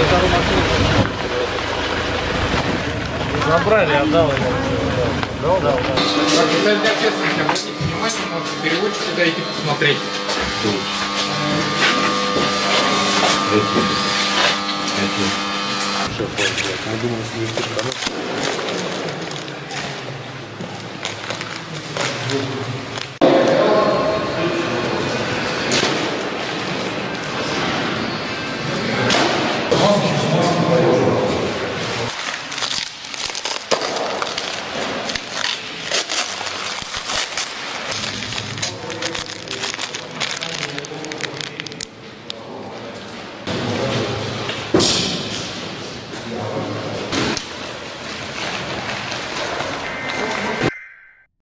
Забрали, отдал ему. Да. Для общественности обратите внимание, может переводчик сюда идти посмотреть. Мы думали, что вести домой.